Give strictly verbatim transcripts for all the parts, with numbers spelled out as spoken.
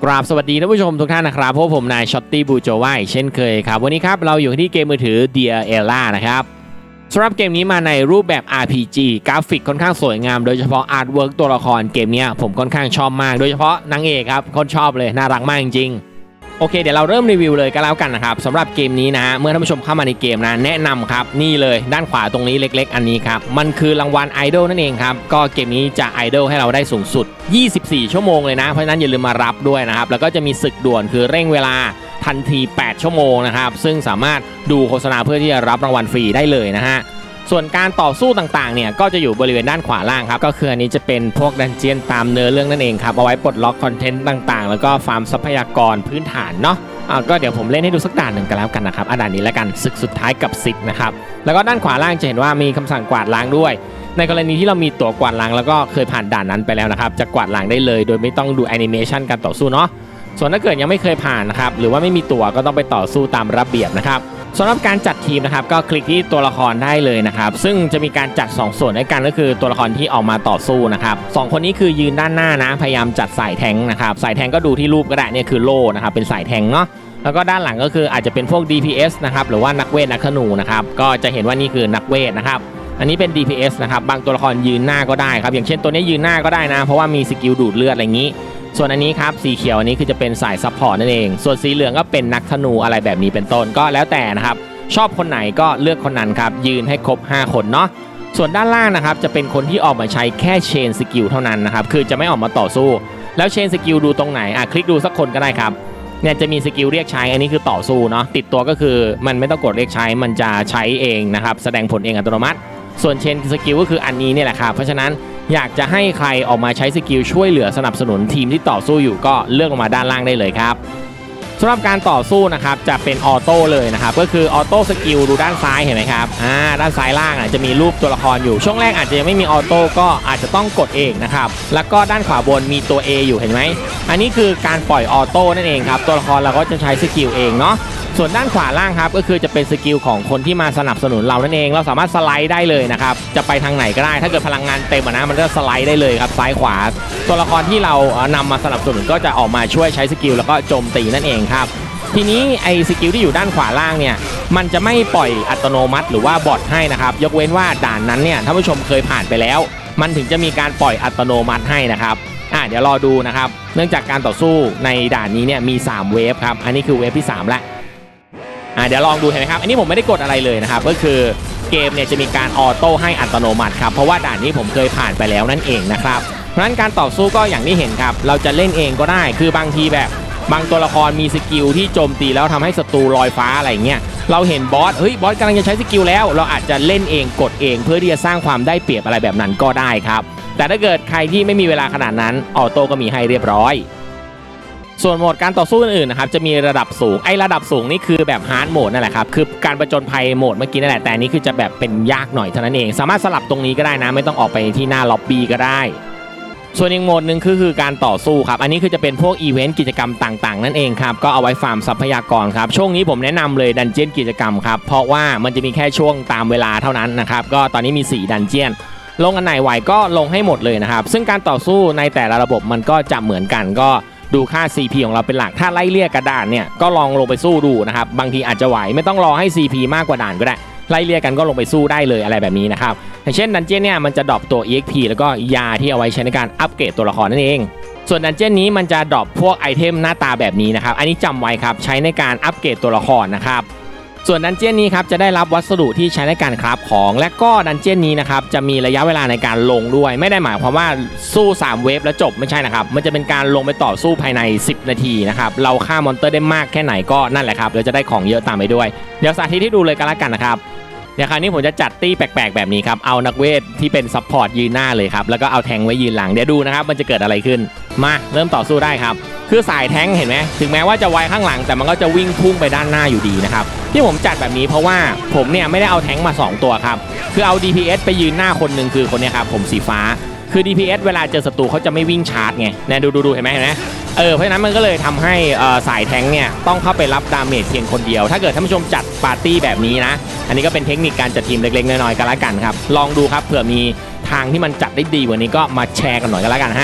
กราบสวัสดีท่านผู้ชมทุกท่านนะครับพบผมนายช็อตตี้บูโจวาเช่นเคยครับวันนี้ครับเราอยู่ที่เกมมือถือ Dear Ella นะครับสำหรับเกมนี้มาในรูปแบบ อาร์ พี จี กราฟิกค่อนข้างสวยงามโดยเฉพาะอาร์ตเวิร์กตัวละครเกมนี้ผมค่อนข้างชอบมากโดยเฉพาะนางเอกครับคนชอบเลยน่ารักมากจริงๆโอเคเดี๋ยวเราเริ่มรีวิวเลยก็แล้วกันนะครับสำหรับเกมนี้นะเมื่อท่านผู้ชมเข้ามาในเกมนะแนะนำครับนี่เลยด้านขวาตรงนี้เล็กๆอันนี้ครับมันคือรางวัลไอดอลนั่นเองครับก็เกมนี้จะไอดอลให้เราได้สูงสุดยี่สิบสี่ชั่วโมงเลยนะเพราะฉะนั้นอย่าลืมมารับด้วยนะครับแล้วก็จะมีศึกด่วนคือเร่งเวลาทันทีแปดชั่วโมงนะครับซึ่งสามารถดูโฆษณาเพื่อที่จะรับรางวัลฟรีได้เลยนะฮะส่วนการต่อสู้ต่างๆเนี่ยก็จะอยู่บริเวณด้านขวาล่างครับก็คืออันนี้จะเป็นพวกดันเจียนตามเนื้อเรื่องนั่นเองครับเอาไว้ปลดล็อกคอนเทนต์ต่างๆแล้วก็ฟาร์มทรัพยากรพื้นฐานเนาะอ่าก็เดี๋ยวผมเล่นให้ดูสักด่านหนึ่งกันแล้วกันนะครับอ่ะด่านนี้แล้วกันศึกสุดท้ายกับซิกนะครับแล้วก็ด้านขวาล่างจะเห็นว่ามีคำสั่งกวาดล้างด้วยในกรณีที่เรามีตั๋วกวาดล้างแล้วก็เคยผ่านด่านนั้นไปแล้วนะครับจะกวาดล้างได้เลยโดยไม่ต้องดูแอนิเมชันการต่อสู้เนาะส่วนถ้าเกิดยังไม่เคยผ่านนะครับหรือว่าไม่มีตั๋วก็ต้องไปต่อสู้ตามระเบียบนะครับสำหรับการจัดทีมนะครับก็คลิกที่ตัวละครได้เลยนะครับซึ่งจะมีการจัดสองส่วนด้วยกันก็คือตัวละครที่ออกมาต่อสู้นะครับสองคนนี้คือยืนด้านหน้านะพยายามจัดสายแทงนะครับสายแทงก็ดูที่รูปก็ได้เนี่ยคือโล่นะครับเป็นสายแทงเนาะแล้วก็ด้านหลังก็คืออาจจะเป็นพวก ดี พี เอส นะครับหรือว่านักเวทนักธนูนะครับก็จะเห็นว่านี่คือนักเวทนะครับอันนี้เป็น ดี พี เอส นะครับบางตัวละครยืนหน้าก็ได้ครับอย่างเช่นตัวนี้ยืนหน้าก็ได้นะเพราะว่ามีสกิลดูดเลือดอะไรอย่างนี้ส่วนอันนี้ครับสีเขียวอันนี้คือจะเป็นสายซัพพอร์ตนั่นเองส่วนสีเหลืองก็เป็นนักธนูอะไรแบบนี้เป็นต้นก็แล้วแต่นะครับชอบคนไหนก็เลือกคนนั้นครับยืนให้ครบห้าคนเนาะส่วนด้านล่างนะครับจะเป็นคนที่ออกมาใช้แค่เชนสกิลเท่านั้นนะครับคือจะไม่ออกมาต่อสู้แล้วเชนสกิลดูตรงไหนอ่ะคลิกดูสักคนก็ได้ครับเนี่ยจะมีสกิลเรียกใช้อันนี้คือต่อสู้เนาะติดตัวก็คือมันไม่ต้องกดเรียกใช้มันจะใช้เองนะครับแสดงผลเองอัตโนมัติส่วนเชนสกิลก็คืออันนี้เนี่ยแหละครับเพราะฉะนั้นอยากจะให้ใครออกมาใช้สกิลช่วยเหลือสนับสนุนทีมที่ต่อสู้อยู่ก็เลือกออกมาด้านล่างได้เลยครับสำหรับการต่อสู้นะครับจะเป็นออโต้เลยนะครับก็คือออโต้สกิลดูด้านซ้ายเห็นไหมครับอ่าด้านซ้ายล่างอ่ะจะมีรูปตัวละครอยู่ช่วงแรกอาจจะยังไม่มีออโต้ก็อาจจะต้องกดเองนะครับแล้วก็ด้านขวาบนมีตัว A อยู่เห็นไหมอันนี้คือการปล่อยออโต้นั่นเองครับตัวละครเราก็จะใช้สกิลเองเนาะส่วนด้านขวาล่างครับก็คือจะเป็นสกิลของคนที่มาสนับสนุนเรานั่นเองเราสามารถสไลด์ได้เลยนะครับจะไปทางไหนก็ได้ถ้าเกิดพลังงานเต็มนะมันก็สไลด์ได้เลยครับซ้ายขวาตัวละครที่เรานำมาสนับสนุนก็จะออกมาช่วยใช้สกิลแล้วก็โจมตีนั่นเองครับทีนี้ไอ้สกิลที่อยู่ด้านขวาล่างเนี่ยมันจะไม่ปล่อยอัตโนมัติหรือว่าบอทให้นะครับยกเว้นว่าด่านนั้นเนี่ยท่านผู้ชมเคยผ่านไปแล้วมันถึงจะมีการปล่อยอัตโนมัติให้นะครับอ่ะเดี๋ยวรอดูนะครับเนื่องจากการต่อสู้ในด่านนี้เนี่ยมีสามเวฟครับอันนี้คือเวฟที่สามแล้วอ่ะเดี๋ยวลองดูเห็นไหมครับอันนี้ผมไม่ได้กดอะไรเลยนะครับก็คือเกมเนี่ยจะมีการออโต้ให้อัตโนมัติครับเพราะว่าด่านนี้ผมเคยผ่านไปแล้วนั่นเองนะครับเพราะฉะนั้นการต่อสู้ก็อย่างที่เห็นครับเราจะเล่นเองก็ได้คือบางทีแบบบางตัวละครมีสกิลที่โจมตีแล้วทำให้ศัตรูลอยฟ้าอะไรเงี้ยเราเห็นบอสเฮ้ยบอสกำลังจะใช้สกิลแล้วเราอาจจะเล่นเองกดเองเพื่อที่จะสร้างความได้เปรียบอะไรแบบนั้นก็ได้ครับแต่ถ้าเกิดใครที่ไม่มีเวลาขนาดนั้นออโต้ก็มีให้เรียบร้อยส่วนโหมดการต่อสู้อื่นๆนะครับจะมีระดับสูงไอ้ระดับสูงนี่คือแบบฮาร์ดโหมดนั่นแหละครับคือการประจนภัยโหมดเมื่อกี้นั่นแหละแต่นี้คือจะแบบเป็นยากหน่อยเท่านั้นเองสามารถสลับตรงนี้ก็ได้นะไม่ต้องออกไปที่หน้าล็อบบี้ก็ได้ส่วนอีกโหมดหนึ่งคือคือการต่อสู้ครับอันนี้คือจะเป็นพวกอีเวนต์กิจกรรมต่างๆนั่นเองครับก็เอาไว้ฟาร์มทรัพยากรครับช่วงนี้ผมแนะนำเลยดันเจียนกิจกรรมครับเพราะว่ามันจะมีแค่ช่วงตามเวลาเท่านั้นนะครับก็ตอนนี้มีสี่ดันเจียนลงอันไหนไหวก็ลงให้หมดเลยนะครับซึ่งการต่อสู้ในแต่ละระบบมันก็จะเหมือนกันก็ดูค่า ซี พี ของเราเป็นหลักถ้าไล่เลี่ยกระดานเนี่ยก็ลองลงไปสู้ดูนะครับบางทีอาจจะไหวไม่ต้องรอให้ ซี พี มากกว่าด่านก็ได้ไล่เลี่ยกันก็ลงไปสู้ได้เลยอะไรแบบนี้นะครับอย่างเช่นดันเจี้ยนเนี่ยมันจะดรอปตัว อี เอ็กซ์ พี แล้วก็ยาที่เอาไว้ใช้ในการอัปเกรดตัวละครนั่นเองส่วนดันเจี้ยนนี้มันจะดรอปพวกไอเทมหน้าตาแบบนี้นะครับอันนี้จำไว้ครับใช้ในการอัปเกรดตัวละครนะครับส่วนดันเจี้ยนนี้ครับจะได้รับวัสดุที่ใช้ในการคราฟของและก็ดันเจี้ยนนี้นะครับจะมีระยะเวลาในการลงด้วยไม่ได้หมายความว่าสู้สามเวฟแล้วจบไม่ใช่นะครับมันจะเป็นการลงไปต่อสู้ภายในสิบนาทีนะครับเราฆ่ามอนเตอร์ได้มากแค่ไหนก็นั่นแหละครับเราจะได้ของเยอะตามไปด้วยเดี๋ยวสาธิตให้ดูเลยกันละกันนะครับเดี๋ยวคราวนี้ผมจะจัดตี้แปลกๆแบบนี้ครับเอานักเวทที่เป็นซัพพอร์ตยืนหน้าเลยครับแล้วก็เอาแทงไว้ยืนหลังเดี๋ยวดูนะครับมันจะเกิดอะไรขึ้นมาเริ่มต่อสู้ได้ครับคือสายแทงเห็นไหมถึงแม้ว่าจะไว้ข้างหลังแต่มันก็จะวิ่งพุ่งไปด้านหน้าอยู่ดีนะครับที่ผมจัดแบบนี้เพราะว่าผมเนี่ยไม่ได้เอาแทงมาสองตัวครับคือเอา ดี พี เอส ไปยืนหน้าคนหนึ่งคือคนนี้ครับผมสีฟ้าคือ ดี พี เอส เวลาเจอศัตรูเขาจะไม่วิ่งชาร์จไงเนี่ยดูดูเห็นไหมเห็นไหมเออเพราะฉะนั้นมันก็เลยทำให้สายแทงเนี่ยต้องเข้าไปรับดาเมจเพียงคนเดียวถ้าเกิดท่านผู้ชมจัดปาร์ตี้แบบนี้นะอันนี้ก็เป็นเทคนิคการจัดทีมเล็กๆน้อยๆกันละกันครับลองดูครับเผื่อมีทางที่มันจัดได้ดีกว่านี้ก็มาแชร์กันหน่อยกันละกันฮะ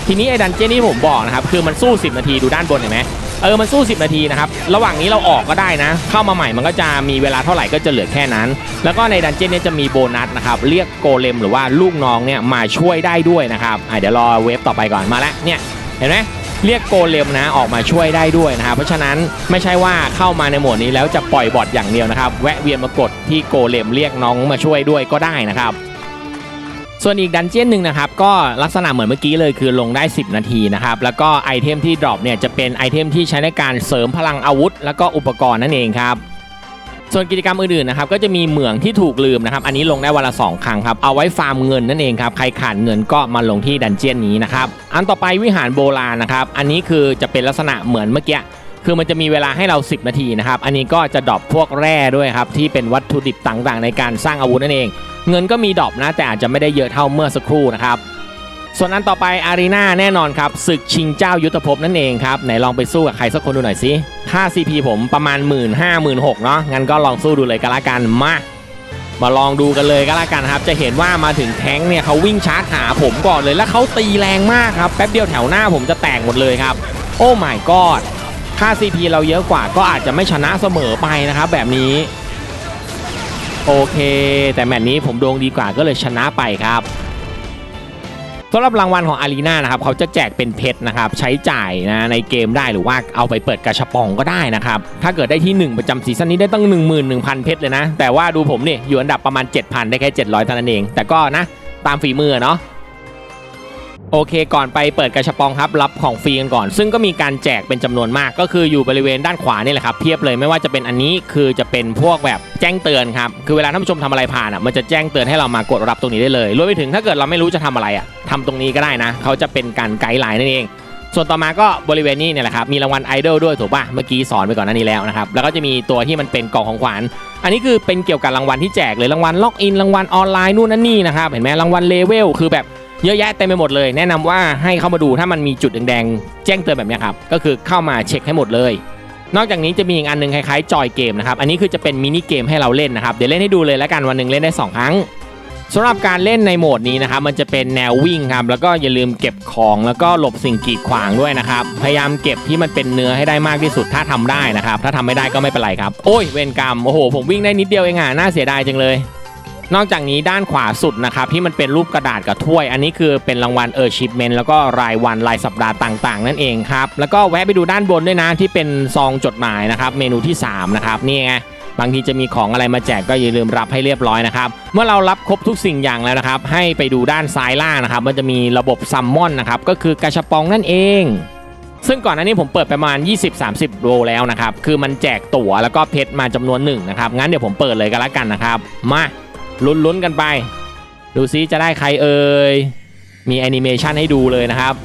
ทีนี้ไอ้ดันเจี้ยนที่ผมบอกนะครับคือมันสู้สิบนาทีดูด้านบนเห็นไหมเออมันสู้สิบนาทีนะครับระหว่างนี้เราออกก็ได้นะเข้ามาใหม่มันก็จะมีเวลาเท่าไหร่ก็จะเหลือแค่นั้นแล้วก็ในดันเจี้ยนนี้จะมีโบนัสนะครับเรียกโกเลมหรือว่าลูกน้องเนี่ยมาช่วยได้ด้วยนะครับเดี๋ยวรอเวฟต่อไปก่อนมาแล้วเนี่ยเห็นไหมเรียกโกเลมนะออกมาช่วยได้ด้วยนะครับเพราะฉะนั้นไม่ใช่ว่าเข้ามาในโหมดนี้แล้วจะปล่อยบอทอย่างเดียวนะครับแวะเวียนมากดที่โกเลมเรียกน้องมาช่วยด้วยก็ได้นะครับส่วนอีกดันเจี้ยนหนึ่งนะครับก็ลักษณะเหมือนเมื่อกี้เลยคือลงได้สิบนาทีนะครับแล้วก็ไอเทมที่ดรอปเนี่ยจะเป็นไอเทมที่ใช้ในการเสริมพลังอาวุธแล้วก็อุปกรณ์นั่นเองครับส่วนกิจกรรมอื่นๆนะครับก็จะมีเหมืองที่ถูกลืมนะครับอันนี้ลงได้วันละสองครั้งครับเอาไว้ฟาร์มเงินนั่นเองครับใครขาดเงินก็มาลงที่ดันเจี้ยนนี้นะครับอันต่อไปวิหารโบราณนะครับอันนี้คือจะเป็นลักษณะเหมือนเมื่อกี้คือมันจะมีเวลาให้เราสิบนาทีนะครับอันนี้ก็จะดรอปพวกแร่ด้วยครับที่เป็นวัตถุดิบต่างๆในการสร้างอาวุธนั่นเองเงินก็มีดรอปนะแต่อาจจะไม่ได้เยอะเท่าเมื่อสักครู่นะครับส่วนอันต่อไปอารีนาแน่นอนครับศึกชิงเจ้ายุทธภพนั่นเองครับไหนลองไปสู้กับใครสักคนดูหน่อยสิค่า ซี พี ผมประมาณ หนึ่งหมื่นห้าพัน หนึ่งหมื่นหกพัน เนาะงั้นก็ลองสู้ดูเลยกันละกันมามาลองดูกันเลยกันละกันครับจะเห็นว่ามาถึงแท้งเนี่ยเขาวิ่งชาร์จหาผมก่อนเลยแล้วเขาตีแรงมากครับแป๊บเดียวแถวหน้าผมจะแตกหมดเลยครับโอ้ my god ค่า ซี พี เราเยอะกว่าก็อาจจะไม่ชนะเสมอไปนะครับแบบนี้โอเคแต่แมตช์นี้ผมดวงดีกว่าก็เลยชนะไปครับสำหรับรางวัลของอารีนานะครับเขาจะแจกเป็นเพชรนะครับใช้จ่ายนะในเกมได้หรือว่าเอาไปเปิดกระชับปองก็ได้นะครับถ้าเกิดได้ที่หนึ่งประจำซีซั่นนี้ได้ตั้ง หนึ่งหมื่นหนึ่งพัน เพชรเลยนะแต่ว่าดูผมนี่อยู่อันดับประมาณ เจ็ดพัน ได้แค่เจ็ดร้อยเท่านั้นเองแต่ก็นะตามฝีมือเนาะโอเคก่อนไปเปิดกระชับปองครับรับของฟรีกันก่อนซึ่งก็มีการแจกเป็นจำนวนมากก็คืออยู่บริเวณด้านขวานี่แหละครับเพียบเลยไม่ว่าจะเป็นอันนี้คือจะเป็นพวกแบบแจ้งเตือนครับคือเวลาท่านผู้ชมทำอะไรผ่านอ่ะมันจะแจ้งเตือนให้เรามากดรับตรงนี้ได้เลยรวมไปถึงถ้าเกิดเราไม่รู้จะทำอะไรอ่ะทำตรงนี้ก็ได้นะเขาจะเป็นการไกด์ไลน์นั่นเองส่วนต่อมาก็บริเวณนี้เนี่ยแหละครับมีรางวัลไอดอลด้วยถูกป่ะเมื่อกี้สอนไปก่อนหน้านี้แล้วนะครับแล้วก็จะมีตัวที่มันเป็นกล่องของขวัญอันนี้คือเป็นเกี่ยวกับรางวัลที่แจกเลยรางวัลล็อกอินรางวัลออนไลน์นู่นนั่นนี่นะครับเห็นไหมรางวัลเลเวลคือแบบเยอะแยะเต็มไปหมดเลยแนะนำว่าให้เข้ามาดูถ้ามันมีจุดแดงๆแจ้งเตือนแบบนี้ครับก็คือเข้ามาเช็คให้หมดเลยนอกจากนี้จะมีอีกอันนึงคล้ายๆจอยเกมนะครับอันนี้คือจะเป็นมินิเกมให้เราเล่นนะครับเดี๋ยวเล่นให้ดูเลยแล้วกันวันหนึ่งเล่นได้สองครั้งสำหรับการเล่นในโหมดนี้นะครับมันจะเป็นแนววิ่งครับแล้วก็อย่าลืมเก็บของแล้วก็หลบสิ่งกีดขวางด้วยนะครับพยายามเก็บที่มันเป็นเนื้อให้ได้มากที่สุดถ้าทำได้นะครับถ้าทำไม่ได้ก็ไม่เป็นไรครับโอ้ยเวรกรรมโอ้โหผมวิ่งได้นิดเดียวเองอ่ะน่าเสียดายจังเลยนอกจากนี้ด้านขวาสุดนะครับที่มันเป็นรูปกระดาษกับถ้วยอันนี้คือเป็นรางวัลเออร์ชิปเมนต์แล้วก็รายวันรายสัปดาห์ต่างๆนั่นเองครับแล้วก็แวะไปดูด้านบนด้วยนะที่เป็นซองจดหมายนะครับเมนูที่สามนะครับนี่ไงบางทีจะมีของอะไรมาแจกก็อย่าลืมรับให้เรียบร้อยนะครับเมื่อเรารับครบทุกสิ่งอย่างแล้วนะครับให้ไปดูด้านซ้ายล่างนะครับมันจะมีระบบซัมมอนนะครับก็คือกระชับปองนั่นเองซึ่งก่อนหน้านี้ผมเปิดประมาณ ยี่สิบสามสิบ โลแล้วนะครับคือมันแจกตั๋วแล้วก็เพชรมาจำนวนหนึ่งนะครับงั้นเดี๋ยวผมเปิดเลยกันละกันนะครับมาลุ้นๆกันไปดูซิจะได้ใครเอ่ยมีแอนิเมชันให้ดูเลยนะครับ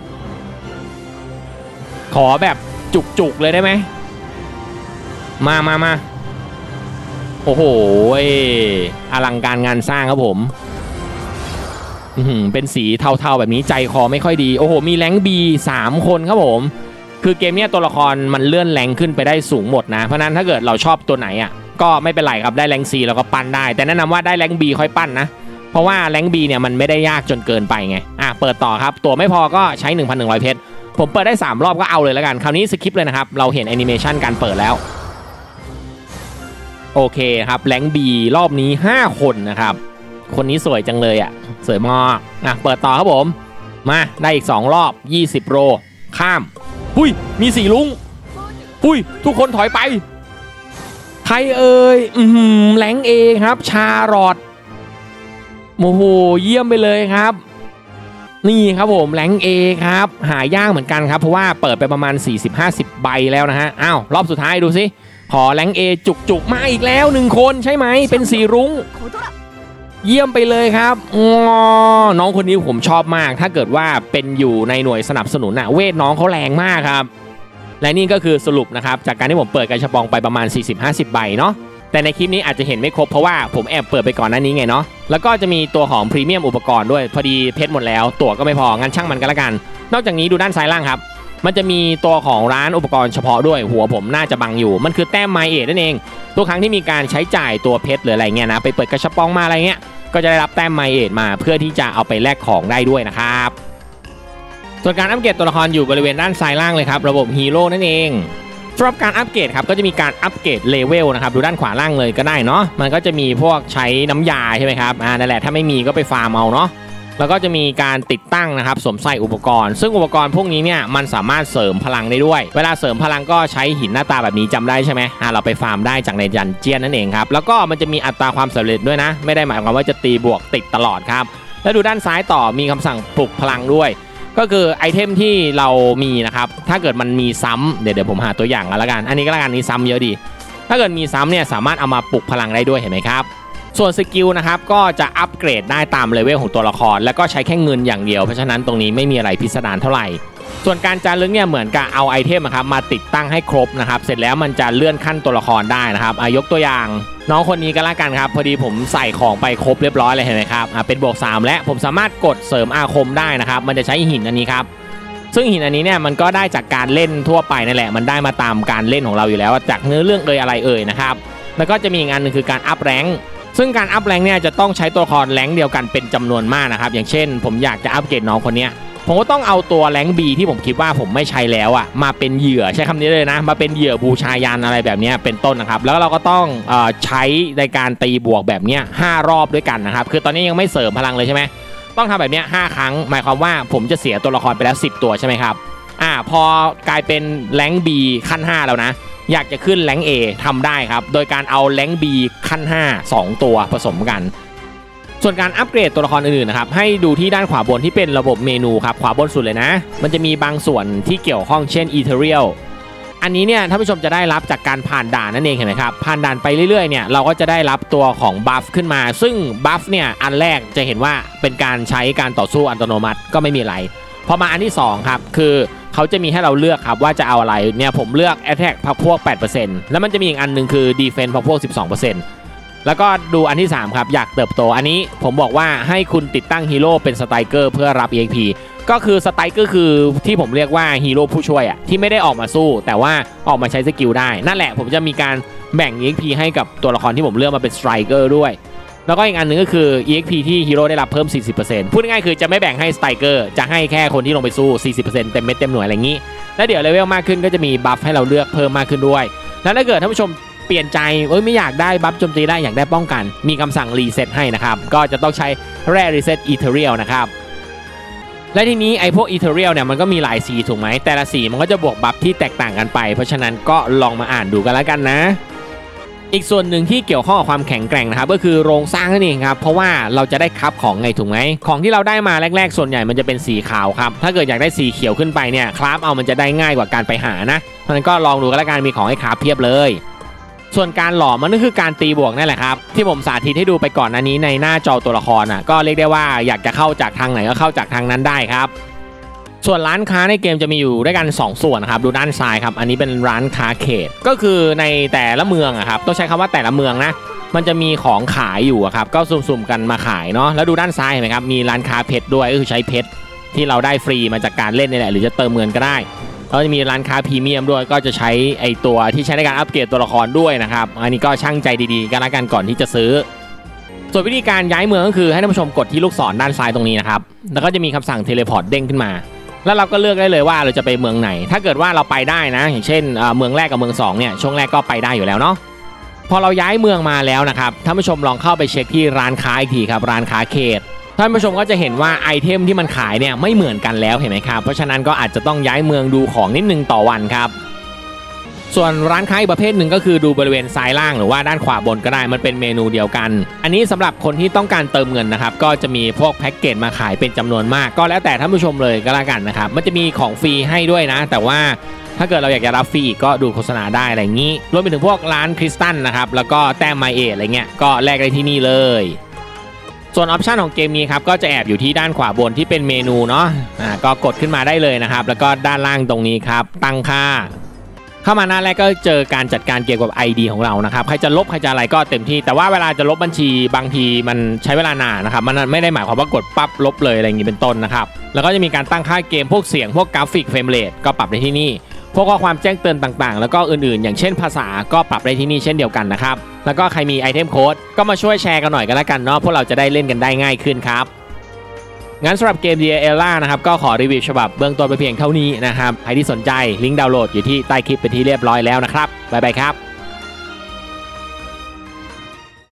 ขอแบบจุกๆเลยได้ไหมมามามาโอ้โหอลังการงานสร้างครับผมเป็นสีเทาๆแบบนี้ใจคอไม่ค่อยดีโอ้โหมีแรงค์ บี สามคนครับผมคือเกมนี้ตัวละครมันเลื่อนแรงขึ้นไปได้สูงหมดนะเพราะนั้นถ้าเกิดเราชอบตัวไหนอ่ะก็ไม่เป็นไรครับได้แรงค์ C แล้วก็ปั้นได้แต่แนะนำว่าได้แรงค์ B ค่อยปั้นนะเพราะว่าแรงค์ B เนี่ยมันไม่ได้ยากจนเกินไปไงอ่ะเปิดต่อครับตัวไม่พอก็ใช้ หนึ่งพันหนึ่งร้อย เพชรผมเปิดได้สามรอบก็เอาเลยแล้วกันคราวนี้สคิปเลยนะครับเราเห็นแอนิเมชันการเปิดแล้วโอเคครับแรงค์ B รอบนี้ห้าคนนะครับคนนี้สวยจังเลยอ่ะสวยมากอ่ะเปิดต่อครับผมมาได้อีกสองรอบยี่สิบโลข้ามหุ้ยมีสีลุงหุ้ยทุกคนถอยไปใครเอ่ยอืมแรงเอครับชาร์ลอตโอ้โหเยี่ยมไปเลยครับนี่ครับผมแรงเอครับหายากเหมือนกันครับเพราะว่าเปิดไปประมาณ สี่สิบห้าสิบ ใบแล้วนะฮะอ้าวรอบสุดท้ายดูสิขอแรงเอจุกๆมาอีกแล้วหนึ่งคนใช่ไหมเป็นสีรุ้งเยี่ยมไปเลยครับน้องคนนี้ผมชอบมากถ้าเกิดว่าเป็นอยู่ในหน่วยสนับสนุนอะเวทน้องเขาแรงมากครับและนี่ก็คือสรุปนะครับจากการที่ผมเปิดกระชับปองไปประมาณ สี่สิบห้าสิบ ใบเนาะแต่ในคลิปนี้อาจจะเห็นไม่ครบเพราะว่าผมแอบเปิดไปก่อนหน้านี้ไงเนาะแล้วก็จะมีตัวของพรีเมียมอุปกรณ์ด้วยพอดีเพชรหมดแล้วตั๋วก็ไม่พองั้นช่างมันกันละกันนอกจากนี้ดูด้านซ้ายล่างครับมันจะมีตัวของร้านอุปกรณ์เฉพาะด้วยหัวผมน่าจะบังอยู่มันคือแต้มไมเอทนั่นเองทุกครั้งที่มีการใช้จ่ายตัวเพชรหรืออะไรเงี้ยนะไปเปิดกระชับปองมาอะไรเงี้ยก็จะได้รับแต้มไมเอทมาเพื่อที่จะเอาไปแลกของได้ด้วยนะครับส่วนการอัปเกรดตัวละครอยู่บริเวณด้านซ้ายล่างเลยครับระบบฮีโร่นั่นเองสำหรับการอัปเกรดครับก็จะมีการอัปเกรดเลเวลนะครับดูด้านขวาล่างเลยก็ได้เนาะมันก็จะมีพวกใช้น้ำยาใช่ไหมครับอ่านั่นแหละถ้าไม่มีก็ไปฟาร์มเอาเนาะแล้วก็จะมีการติดตั้งนะครับสวมใส่อุปกรณ์ซึ่งอุปกรณ์พวกนี้เนี่ยมันสามารถเสริมพลังได้ด้วยเวลาเสริมพลังก็ใช้หินหน้าตาแบบนี้จำได้ใช่ไหมอ่าเราไปฟาร์มได้จากในดันเจียนนั่นเองครับแล้วก็มันจะมีอัตราความสำเร็จด้วยนะไม่ได้หมายความว่าจะตีบวกติดตลอดครับแล้วดูด้านซ้ายต่อมีคำสั่งปลุกพลังด้วยก็คือไอเทมที่เรามีนะครับถ้าเกิดมันมีซ้ำเดี๋ยวเดี๋ยวผมหาตัวอย่างกันละกันอันนี้ก็ละกันนี้ซ้ำเยอะดีถ้าเกิดมีซ้ำเนี่ยสามารถเอามาปลุกพลังได้ด้วยเห็นไหมครับส่วนสกิลนะครับก็จะอัปเกรดได้ตามเลเวลของตัวละครแล้วก็ใช้แค่เงินอย่างเดียวเพราะฉะนั้นตรงนี้ไม่มีอะไรพิสดารเท่าไหร่ส่วนการจารึกเนี่ยเหมือนกับเอาไอเทมนะครับมาติดตั้งให้ครบนะครับเสร็จแล้วมันจะเลื่อนขั้นตัวละครได้นะครับยกตัวอย่างน้องคนนี้ก็แล้วกันครับพอดีผมใส่ของไปครบเรียบร้อยเลยเห็นไหมครับเป็นบวกสามและผมสามารถกดเสริมอาคมได้นะครับมันจะใช้หินอันนี้ครับซึ่งหินอันนี้เนี่ยมันก็ได้จากการเล่นทั่วไปนั่นแหละมันได้มาตามการเล่นของเราอยู่แล้วจากเนื้อเรื่องเอ่ยอะไรเอ่ยนะครับแล้วก็จะมีอีกอันนึงคือการอัพแรงค์ซึ่งการอัพแรงค์เนี่ยจะต้องใช้ตัวละครแรงค์เดียวกันเป็นจำนวนมากนะครับอย่างเช่นผมอยากจะอัพเกรดน้องคนนี้ผมก็ต้องเอาตัวแรงค์ B ที่ผมคิดว่าผมไม่ใช้แล้วอ่ะมาเป็นเหยื่อใช้คำนี้เลยนะมาเป็นเหยื่อบูชายันอะไรแบบนี้เป็นต้นนะครับแล้วเราก็ต้องเอ่อใช้ในการตีบวกแบบนี้ห้ารอบด้วยกันนะครับคือตอนนี้ยังไม่เสริมพลังเลยใช่ไหมต้องทำแบบนี้ห้าครั้งหมายความว่าผมจะเสียตัวละครไปแล้วสิบตัวใช่ไหมครับอ่าพอกลายเป็นแรงค์ B ขั้นห้าแล้วนะอยากจะขึ้นแรงค์ A ทำได้ครับโดยการเอาแรงค์ B ขั้นห้า สองตัวผสมกันส่วนการอัปเกรดตัวละครอื่นๆนะครับให้ดูที่ด้านขวาบนที่เป็นระบบเมนูครับขวาบนสุดเลยนะมันจะมีบางส่วนที่เกี่ยวข้องเช่น Ethereal อันนี้เนี่ยท่านผู้ชมจะได้รับจากการผ่านด่านนั่นเองเห็นไหมครับผ่านด่านไปเรื่อยๆเนี่ยเราก็จะได้รับตัวของบัฟขึ้นมาซึ่งบัฟเนี่ยอันแรกจะเห็นว่าเป็นการใช้การต่อสู้อัตโนมัติก็ไม่มีอะไรพอมาอันที่สองครับคือเขาจะมีให้เราเลือกครับว่าจะเอาอะไรเนี่ยผมเลือก Attack พักพวก แปดเปอร์เซ็นต์ แล้วมันจะมีอีกอันนึงคือ Defense พักพวก สิบสองเปอร์เซ็นต์ แล้วก็ดูอันที่สามครับอยากเติบโตอันนี้ผมบอกว่าให้คุณติดตั้งฮีโร่เป็นสไตรเกอร์เพื่อรับ อี เอ็กซ์ พี ก็คือสไตรเกอร์คือที่ผมเรียกว่าฮีโร่ผู้ช่วยอ่ะที่ไม่ได้ออกมาสู้แต่ว่าออกมาใช้สกิลได้นั่นแหละผมจะมีการแบ่ง อี เอ็กซ์ พี ให้กับตัวละครที่ผมเลือกมาเป็นสไตรเกอร์ด้วยแล้วก็อีกอันนึงก็คือ อี เอ็กซ์ พี ที่ฮีโร่ได้รับเพิ่ม สี่สิบเปอร์เซ็นต์ พูดง่ายๆคือจะไม่แบ่งให้สไตรเกอร์จะให้แค่คนที่ลงไปสู้ สี่สิบเปอร์เซ็นต์ เต็มเม็ดเต็มหน่วยอะไรอย่างนี้แล้วเดี๋ยวเลเวลมากขึ้นก็จะมีบัฟให้เราเลือกเพิ่มมากขึ้นด้วยแล้วถ้าเกิดท่านผู้ชมเปลี่ยนใจเอ้ยไม่อยากได้บัฟโจมตีได้อยากได้ป้องกันมีคำสั่งรีเซ็ตให้นะครับก็จะต้องใช้แร่รีเซ็ตอีเทเรียลนะครับและทีนี้ไอ้พวกอีเทเรียลเนี่ยมันก็มีหลายสีถูกไหมแต่ละสีมันก็จะบวกบัฟที่แตกต่างกันไปเพราะฉะนั้นก็ลองมาอ่านดูกันแล้วกันนะอีกส่วนหนึ่งที่เกี่ยวข้องกับความแข็งแกร่งนะครับก็คือโรงสร้างนั่นเองครับเพราะว่าเราจะได้คับของไงถูกไหมของที่เราได้มาแรกๆส่วนใหญ่มันจะเป็นสีขาวครับถ้าเกิดอยากได้สีเขียวขึ้นไปเนี่ยคราฟเอามันจะได้ง่ายกว่าการไปหานะเพราะฉะนั้นก็ลองดูกันแล้วกันมีของให้คราฟเพียบเลยส่วนการหล่อมันก็คือการตีบวกนั่นแหละครับที่ผมสาธิตให้ดูไปก่อนหน้านี้ในหน้าจอตัวละครอ่ะก็เรียกได้ว่าอยากจะเข้าจากทางไหนก็เข้าจากทางนั้นได้ครับส่วนร้านค้าในเกมจะมีอยู่ด้วยกันสองส่วนนะครับดูด้านซ้ายครับอันนี้เป็นร้านค้าเขตก็คือในแต่ละเมืองอะครับต้องใช้คำว่าแต่ละเมืองนะมันจะมีของขายอยู่ครับก็สุ่มๆกันมาขายเนาะแล้วดูด้านซ้ายเห็นไหมครับมีร้านค้าเพชรด้วยก็คือใช้เพชรที่เราได้ฟรีมาจากการเล่นนี่แหละหรือจะเติมเงินก็ได้แล้วจะมีร้านค้าพรีเมียมด้วยก็จะใช้ไอตัวที่ใช้ในการอัปเกรดตัวละครด้วยนะครับอันนี้ก็ช่างใจดีๆกันละกันก่อนที่จะซื้อส่วนวิธีการย้ายเมืองก็คือให้ท่านผู้ชมกดที่ลูกศรด้านซ้ายตรงนี้นะครับแล้วก็จะมีคำสั่งเทเลพอร์ตเด้งขึ้นมาแล้วเราก็เลือกได้เลยว่าเราจะไปเมืองไหนถ้าเกิดว่าเราไปได้นะอย่างเช่นเมืองแรกกับเมืองสองเนี่ยช่วงแรกก็ไปได้อยู่แล้วเนาะพอเราย้ายเมืองมาแล้วนะครับท่านผู้ชมลองเข้าไปเช็คที่ร้านค้าอีกทีครับร้านค้าเขตท่านผู้ชมก็จะเห็นว่าไอเทมที่มันขายเนี่ยไม่เหมือนกันแล้วเห็นไหมครับเพราะฉะนั้นก็อาจจะต้องย้ายเมืองดูของนิดนึงต่อวันครับส่วนร้านค้าอีกประเภทหนึ่งก็คือดูบริเวณซ้ายล่างหรือว่าด้านขวาบนก็ได้มันเป็นเมนูเดียวกันอันนี้สำหรับคนที่ต้องการเติมเงินนะครับก็จะมีพวกแพ็กเกจมาขายเป็นจำนวนมากก็แล้วแต่ท่านผู้ชมเลยก็แล้วกันนะครับมันจะมีของฟรีให้ด้วยนะแต่ว่าถ้าเกิดเราอยากจะรับฟรีก็ดูโฆษณาได้อะไรอย่างนี้รวมไปถึงพวกร้านคริสตัลนะครับแล้วก็แต้มไมเออะไรเงี้ยก็แลกได้ที่นี่เลยส่วนออปชันของเกมนี้ครับก็จะแอบอยู่ที่ด้านขวาบนที่เป็นเมนูเนาะอ่าก็กดขึ้นมาได้เลยนะครับแล้วก็ด้านล่างตรงนี้ครับตั้งค่าเข้ามาหน้าแรกก็เจอการจัดการเกี่ยวกับ ไอ ดี ของเรานะครับใครจะลบใครจะอะไรก็เต็มที่แต่ว่าเวลาจะลบบัญชีบางทีมันใช้เวลานานนะครับมันไม่ได้หมายความว่ากดปั๊บลบเลยอะไรอย่างนี้เป็นต้นนะครับแล้วก็จะมีการตั้งค่าเกมพวกเสียงพวกกราฟิกเฟรมเรทก็ปรับได้ที่นี่พวกข้อความแจ้งเตือนต่างๆแล้วก็อื่นๆอย่างเช่นภาษาก็ปรับได้ที่นี่เช่นเดียวกันนะครับแล้วก็ใครมีไอเทมโค้ดก็มาช่วยแชร์กันหน่อยกันแล้วกันเนาะพวกเราจะได้เล่นกันได้ง่ายขึ้นครับงั้นสำหรับเกม Dear Ella นะครับก็ขอรีวิวฉบับเบื้องต้นไปเพียงเท่านี้นะครับใครที่สนใจลิงก์ดาวน์โหลดอยู่ที่ใต้คลิปเป็นที่เรียบร้อยแล้วนะครับบ๊ายบายครับ